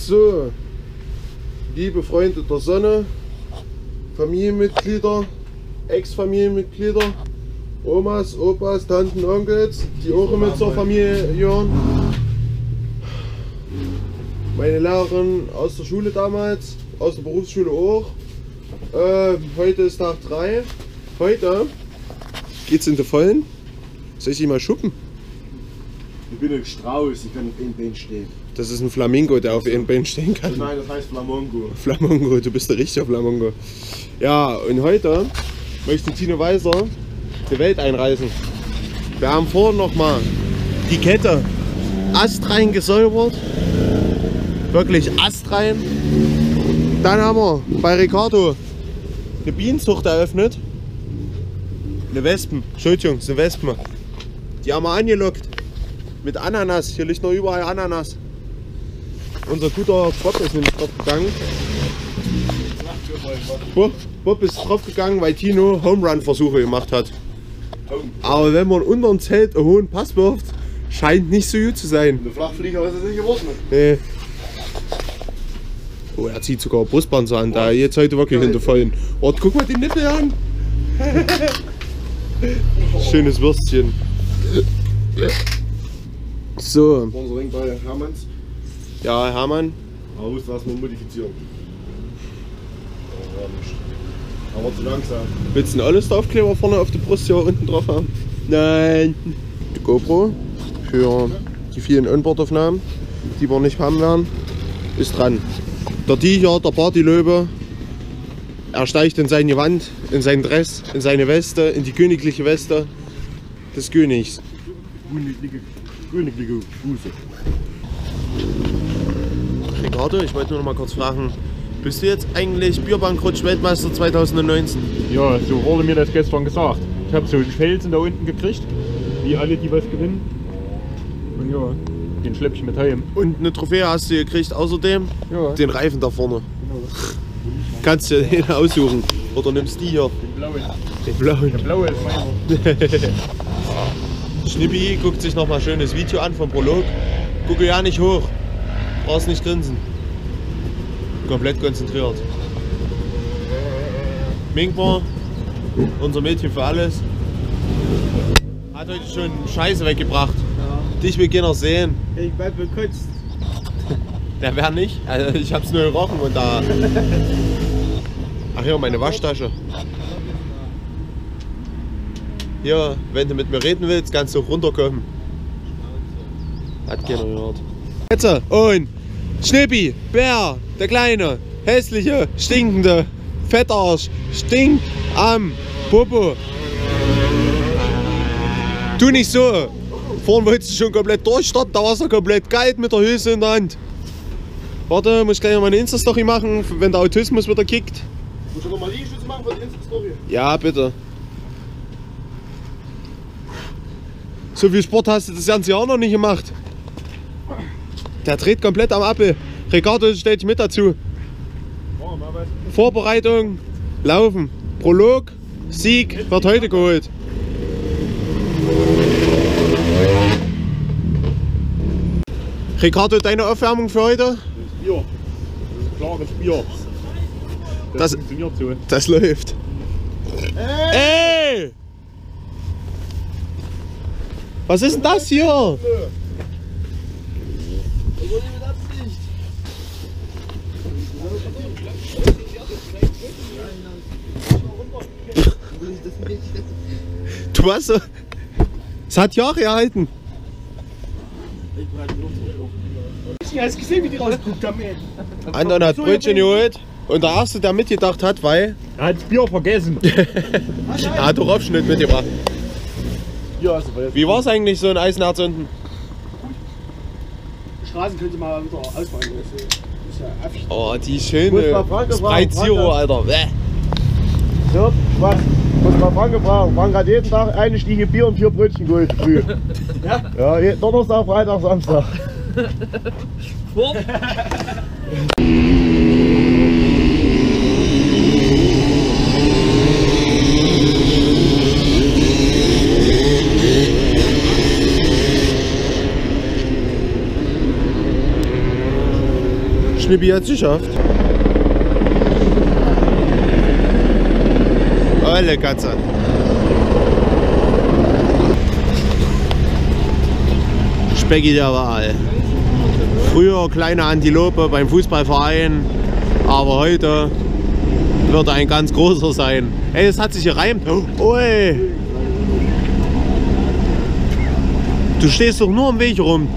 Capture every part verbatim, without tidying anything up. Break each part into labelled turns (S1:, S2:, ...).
S1: So, liebe Freunde der Sonne, Familienmitglieder, Ex-Familienmitglieder, Omas, Opas, Tanten, Onkels, die auch mit zur Familie gehören. Meine Lehrerin aus der Schule damals, aus der Berufsschule auch. Äh, heute ist Tag drei. Heute geht's in die Vollen. Soll ich sie mal schuppen?
S2: Ich bin ein Strauß, ich kann auf einem Bein stehen.
S1: Das ist ein Flamingo, der auf einem Bein stehen kann.
S2: Nein, das heißt Flamongo.
S1: Flamongo, du bist der richtige Flamongo. Ja, und heute möchte Tino Weiser die Welt einreißen. Wir haben vorhin noch mal die Kette astrein gesäubert. Wirklich astrein. Dann haben wir bei Ricardo eine Bienenzucht eröffnet. Eine Wespen, Entschuldigung, eine Wespen. Die haben wir angelockt. Mit Ananas, hier liegt noch überall Ananas. Unser guter Bob ist nämlich drauf gegangen. Bob, Bob ist drauf gegangen, weil Tino Home Run Versuche gemacht hat. Aber wenn man unter dem Zelt einen hohen Pass wirft, scheint nicht so gut zu sein.
S2: Eine Flachflieger ist es nicht geworden.
S1: Nee. Oh, er zieht sogar Brustpanzer an, da jetzt heute wirklich hinter vollen. Oh, guck mal den Nippel an. Schönes Würstchen. So.
S2: Sponsoring bei Hermanns.
S1: Ja, Hermann.
S2: Aber muss das mal modifizieren. Aber zu langsam.
S1: Willst du einen All-Star-Aufkleber vorne auf der Brust hier unten drauf haben? Nein. Die GoPro für die vielen Onboard-Aufnahmen, die wir nicht haben werden, ist dran. Der Tiger, der Partylöwe, er steigt in sein Gewand, in seinen Dress, in seine Weste, in die königliche Weste des Königs.
S2: Königliche, königliche Buße.
S1: Ricardo, ich wollte nur noch mal kurz fragen, bist du jetzt eigentlich Bierbankrutsch-Weltmeister zweitausendneunzehn?
S3: Ja, so wurde mir das gestern gesagt. Ich habe so einen Felsen da unten gekriegt, wie alle, die was gewinnen. Und ja, den schlepp ich mit heim.
S1: Und eine Trophäe hast du gekriegt, außerdem
S3: Ja.
S1: den Reifen da vorne.
S3: Genau.
S1: Kannst du den aussuchen oder nimmst die hier?
S3: Den blauen.
S1: Den blauen.
S3: Der blaue ist meiner.
S1: Schnippi guckt sich noch mal schönes Video an vom Prolog. Gucke ja nicht hoch, brauchst nicht grinsen. Komplett konzentriert. Minkmar, unser Mädchen für alles, hat heute schon Scheiße weggebracht.
S4: Ja.
S1: Dich will keiner sehen.
S4: Ich bleib bekotzt.
S1: Der wäre nicht. Also ich hab's nur gerochen und da. Ach ja, meine Waschtasche. Hier, wenn du mit mir reden willst, kannst du runterkommen. Hat keiner gehört. Jetzt und Schnippi, Bär, der kleine, hässliche, stinkende, Fettarsch, stinkt am Popo. Tu nicht so. Vorhin wolltest du schon komplett durchstarten, da war es ja komplett kalt mit der Hülse in der Hand. Warte, muss ich gleich noch mal eine Insta-Story machen, wenn der Autismus wieder kickt.
S2: Muss ich nochmal Liegestütze machen für die Insta-Story?
S1: Ja, bitte. So viel Sport hast du das ganze Jahr noch nicht gemacht. Der dreht komplett am Appel. Ricardo, stell dich mit dazu.
S2: Oh, mal was.
S1: Vorbereitung, Laufen. Prolog, Sieg wird heute geholt. Ricardo, deine Aufwärmung für heute?
S3: Das ist Bier. Das ist ein klares Bier. Das,
S1: Das-
S3: funktioniert so.
S1: Das läuft. Ey! Was ist denn das hier? Du hast so. Es hat Jahre gehalten.
S4: Ich hast gesehen, wie die rausguckt haben, ey.
S1: Anton hat Brötchen geholt und der erste, der mitgedacht hat, weil
S3: Er hat das Bier vergessen.
S1: er hat doch Aufschnitt mitgebracht.
S2: Ja, also, weil
S1: Wie war es eigentlich, so ein Eisenherz unten?
S4: Die Straßen können sie mal wieder ausfahren. Das ist ja affig.
S1: Oh, die
S2: Muss
S1: schöne
S2: mal Franke
S1: Sprite
S2: fragen,
S1: Zero,
S2: Franke.
S1: Alter. Bäh.
S2: So, Spaß. Muss mal Franke fragen. Frank hat jeden Tag eine Stiege Bier und vier Brötchen geholt früh.
S4: Ja?
S2: Ja, je- Donnerstag, Freitag, Samstag.
S1: Schnippi hat es geschafft. Olle Katze. Specki der Wahl. Früher kleine Antilope beim Fußballverein, aber heute wird er ein ganz großer sein. Ey, es hat sich gereimt. Oh, ey. Du stehst doch nur am Weg rum.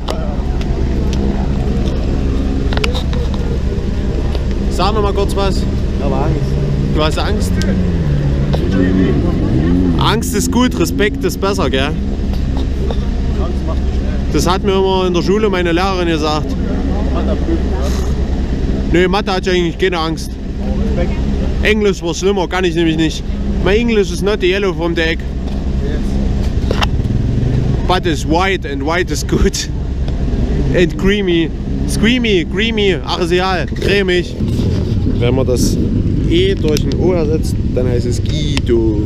S1: Sag noch mal kurz was.
S2: Aber Angst.
S1: Du hast Angst? Angst ist gut, Respekt ist besser, gell?
S2: Angst macht nicht schnell.
S1: Das hat mir immer in der Schule meine Lehrerin gesagt.
S2: Mathe prüfen, ja?
S1: Nö, Mathe hatte ich eigentlich keine Angst.
S2: Respekt.
S1: Englisch war schlimmer, kann ich nämlich nicht. My English is not the yellow from the egg.
S2: Yes.
S1: But it's white and white is good. And creamy. Screamy, creamy, ach ist egal, cremig. Wenn man das E durch ein O ersetzt, dann heißt es Guido.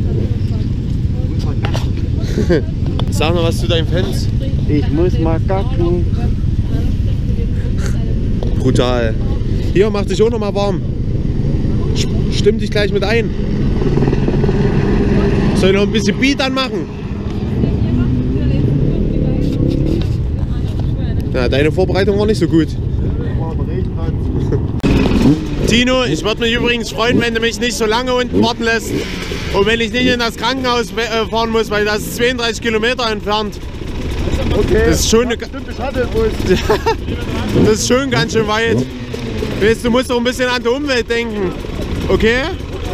S1: Sag noch was zu deinen Fans.
S2: Ich muss mal kacken.
S1: Brutal. Hier, mach dich auch noch mal warm. Stimm dich gleich mit ein. Soll ich noch ein bisschen Beat anmachen? Ja, deine Vorbereitung war nicht so gut. Tino, ich würde mich übrigens freuen, wenn du mich nicht so lange unten warten lässt. Und wenn ich nicht in das Krankenhaus fahren muss, weil das ist zweiunddreißig Kilometer entfernt.
S2: Okay.
S1: Das ist schon, eine,
S2: Bestimmte Shuttlebus.
S1: das ist schon ganz schön weit. Weißt, du musst doch ein bisschen an die Umwelt denken. Okay?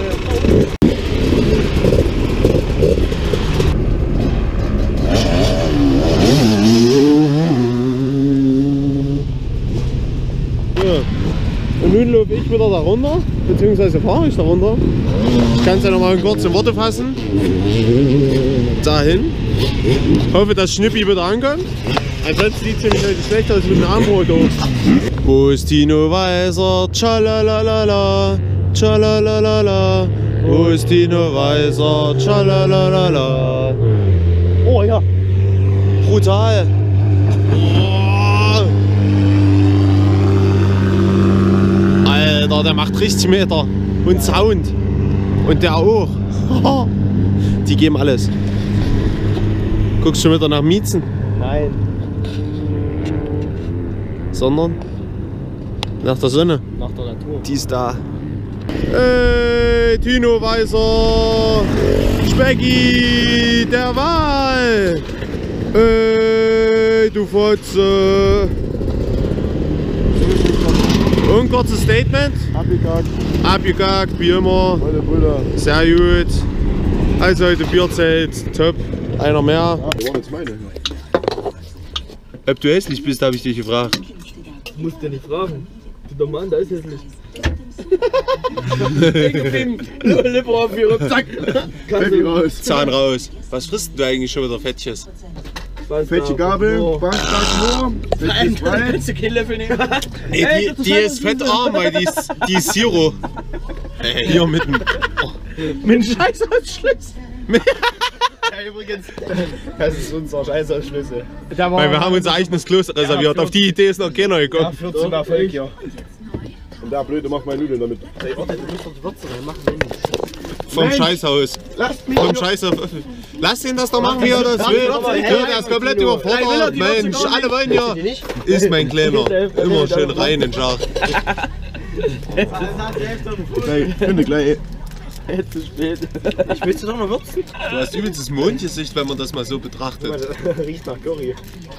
S1: Und nun laufe ich wieder da runter, beziehungsweise fahre ich da runter. Ich kann es ja noch mal kurz in Worte fassen. Dahin. Hoffe, dass Schnippi wieder ankommt. Ansonsten sieht es nämlich heute schlecht aus mit dem Armbrot. Wo ist Tino Weiser? Tschalalalala, tschalalalala. Wo ist Tino Weiser? Tschalalalala.
S2: Oh ja.
S1: Brutal. Alter, der macht richtig Meter. Und Sound. Und der auch. Die geben alles. Guckst du schon wieder nach Miezen?
S2: Nein.
S1: Sondern nach der Sonne.
S2: Nach der Natur.
S1: Die ist da. Hey, Tino Weiser. Specki der Wahl. Hey, du Fotze. Und ein kurzes Statement.
S2: Abgekackt.
S1: Abgekackt, wie immer.
S2: Meine Brüder.
S1: Sehr gut. Also heute Bierzelt, top. Einer mehr.
S2: Ja, das waren jetzt meine.
S1: Ob du hässlich bist, habe ich dich gefragt.
S2: Du musst ja nicht fragen. Du der Mann, da ist hässlich. Lippe aufführen, zack. Fett raus.
S1: Zahn raus. Was frisst du eigentlich schon wieder Fettches?
S2: Fette Gabel, Bankstadt nur. Fettes Wein.
S5: Kannst du keinen Löffel nehmen?
S1: Nee, die, die ist fettarm, weil die ist, die ist Zero. Äh, hier mitten. Oh.
S2: Mit einem Scheißausschluss. Ja, übrigens, das ist unser Scheißausschlüsse.
S1: Weil wir haben unser eigenes Klo reserviert. Auf die Idee ist noch keiner gekommen.
S2: Ja, führt zum Erfolg, ja. Und der Blöde macht meine Nudeln damit.
S5: Ey, warte, du musst doch die Würze reinmachen.
S1: Vom Scheißhaus.
S2: Lasst mich
S1: Vom
S2: doch.
S1: Scheißhaus. Lass ihn das doch machen, wie er das will. Ja, der ist komplett überfordert. Mensch, alle wollen ja. Ist mein Kleiner. Immer schön rein in den Schach.
S2: Ich finde gleich.
S5: Jetzt zu spät. Ich willst du doch noch würzen?
S1: Du hast übelstes Mondgesicht, wenn man das mal so betrachtet.
S2: Riecht nach Curry.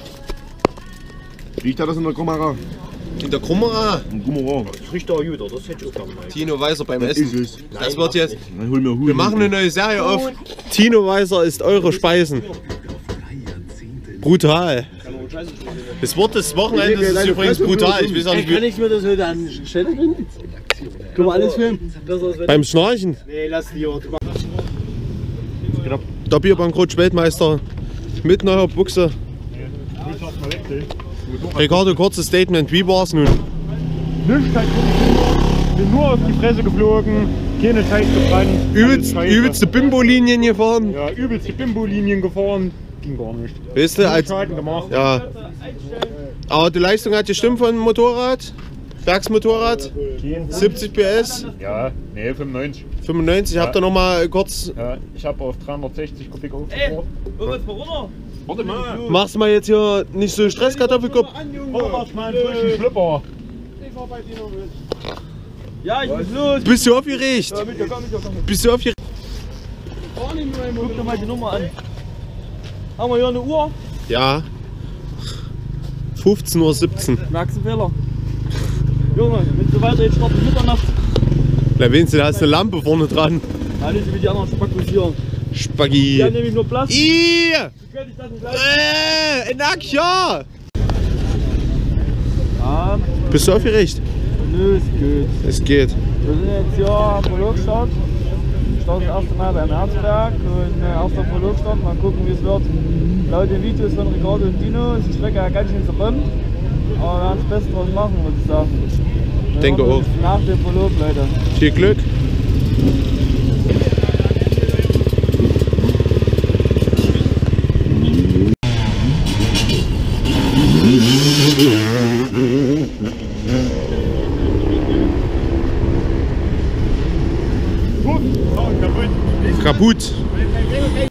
S2: Riecht das in der Kamera?
S1: In der Kamera.
S2: Im Gummeron.
S5: Das riecht doch gut, das hätte ich auch gerne mal.
S1: Tino Weiser beim
S2: Ist
S1: Essen.
S2: es.
S1: Das wird jetzt.
S2: Dann hol mir Huhn.
S1: Wir machen eine neue Serie auf. Tino Weiser ist eure Speisen. Brutal. Das Wort des Wochenendes ist übrigens brutal. Ich weiß auch nicht,
S5: Kann
S1: wie.
S5: ich mir das heute an die Stelle finden? Können wir alles filmen?
S1: Beim Schnarchen.
S2: Nee, lass die auch.
S1: Der Bierbankrott-Weltmeister mit neuer Buchse. Ricardo, kurzes Statement. Wie war's nun?
S3: Nichts halt Ich bin nur auf die Fresse geflogen, keine Scheiße gebrannt.
S1: Übelst,
S3: alles Scheiße.
S1: übelste Bimbo-Linien gefahren.
S3: Ja, übelste Bimbo-Linien gefahren. Ging gar nicht.
S1: Weißt du, als,
S3: Schaden gemacht.
S1: ja. Aber die Leistung hat gestimmt von dem Motorrad. Werksmotorrad, siebzig P S,
S3: Ja, nee, fünfundneunzig.
S1: fünfundneunzig. Habt ihr noch mal kurz.
S3: Ja, ich habe auf dreihundertsechzig Kubik
S6: Ey,
S3: aufgebaut.
S6: irgendwas mal runter.
S3: Warte mal.
S1: Machst mal jetzt hier nicht so Stress, Kartoffelkopf.
S3: Mach mal einen frischen Schlüpper.
S6: Ja, ich muss los.
S1: Bist du aufgeregt?
S6: Ja, mit dir, komm, mit dir, komm.
S1: Bist du aufgeregt?
S6: Guck dir mal die Nummer an. Haben wir hier eine Uhr?
S1: Ja. fünfzehn Uhr siebzehn.
S6: Merkst du Fehler? Junge, wenn es so weiter jetzt starten Mitternacht.
S1: Na wenigstens, da ist eine Lampe vorne dran.
S6: Ja, nicht so wie die anderen Spackos hier. Die
S1: Spaghi.
S6: haben nämlich nur Platz.
S1: Ih!
S6: Wie könnte ich das nicht leisten?
S1: Äh, Nack, ja!
S6: Ja,
S1: Bist du aufgeregt?
S6: nö, es geht.
S1: Es geht.
S6: Wir sind jetzt hier am Prologstart. Ich starte das erste Mal beim Herzberg und äh, erster Prologstart. Mal gucken, wie es wird. Laut den Videos von Ricardo und Dino ist die Strecke ja ganz schön zerbombt. Aber wir werden das Beste draus machen, würde ich sagen. Wir
S1: Denke
S6: hören
S1: auch.
S6: uns nach dem Prolog, Leute.
S1: Viel Glück. Kaputt.